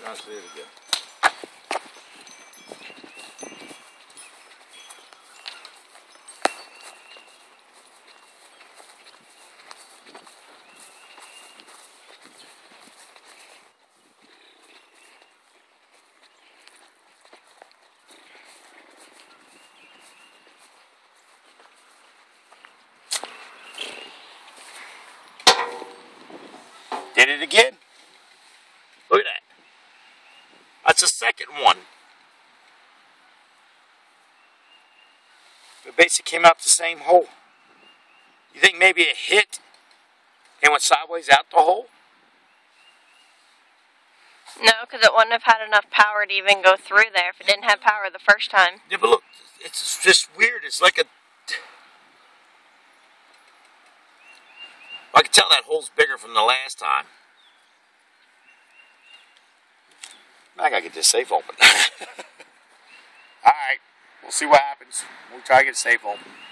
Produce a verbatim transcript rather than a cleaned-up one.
I'll see it again. Did it again. Look at that. That's the second one. It basically came out the same hole. You think maybe it hit and went sideways out the hole? No, because it wouldn't have had enough power to even go through there if it didn't have power the first time. Yeah, but look, it's just weird. It's like a... I can tell that hole's bigger from the last time. I gotta get this safe open. Alright, we'll see what happens. We'll try to get a safe open.